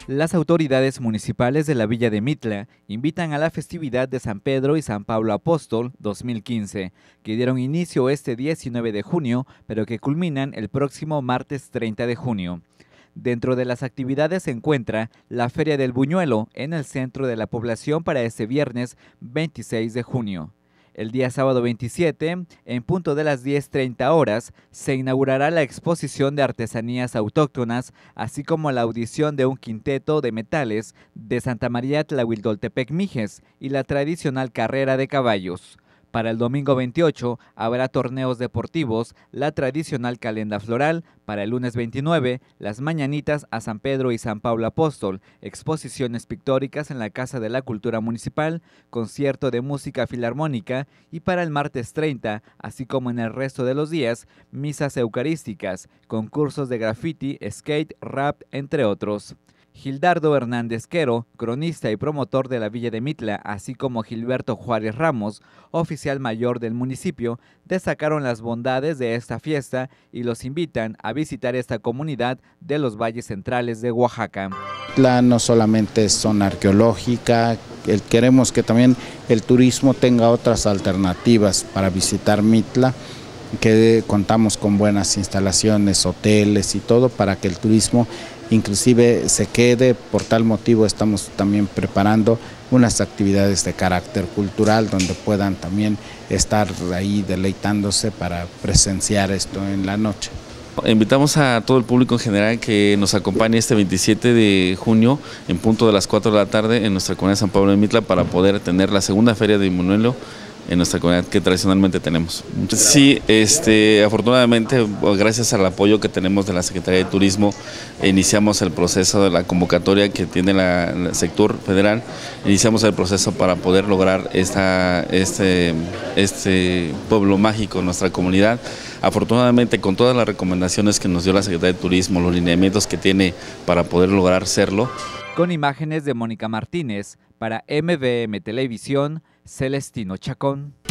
Las autoridades municipales de la Villa de Mitla invitan a la festividad de San Pedro y San Pablo Apóstol 2015, que dieron inicio este 19 de junio, pero que culminan el próximo martes 30 de junio. Dentro de las actividades se encuentra la Feria del Buñuelo en el centro de la población para este viernes 26 de junio. El día sábado 27, en punto de las 10:30 horas, se inaugurará la exposición de artesanías autóctonas, así como la audición de un quinteto de metales de Santa María Tlahuiltoltepec Mijes y la tradicional carrera de caballos. Para el domingo 28 habrá torneos deportivos, la tradicional calenda floral, para el lunes 29 las mañanitas a San Pedro y San Pablo Apóstol, exposiciones pictóricas en la Casa de la Cultura Municipal, concierto de música filarmónica y para el martes 30, así como en el resto de los días, misas eucarísticas, concursos de graffiti, skate, rap, entre otros. Gildardo Hernández Quero, cronista y promotor de la Villa de Mitla, así como Gilberto Juárez Ramos, oficial mayor del municipio, destacaron las bondades de esta fiesta y los invitan a visitar esta comunidad de los valles centrales de Oaxaca. Mitla no solamente es zona arqueológica, queremos que también el turismo tenga otras alternativas para visitar Mitla, que contamos con buenas instalaciones, hoteles y todo para que el turismo inclusive se quede. Por tal motivo estamos también preparando unas actividades de carácter cultural donde puedan también estar ahí deleitándose para presenciar esto en la noche. Invitamos a todo el público en general que nos acompañe este 27 de junio en punto de las 4 de la tarde en nuestra comunidad de San Pablo de Mitla para poder tener la segunda feria de Buñuelo en nuestra comunidad que tradicionalmente tenemos. Sí, afortunadamente, gracias al apoyo que tenemos de la Secretaría de Turismo, iniciamos el proceso de la convocatoria que tiene el sector federal, iniciamos el proceso para poder lograr este pueblo mágico en nuestra comunidad. Afortunadamente, con todas las recomendaciones que nos dio la Secretaría de Turismo, los lineamientos que tiene para poder lograr serlo. Con imágenes de Mónica Martínez, para MVM Televisión, Celestino Chacón.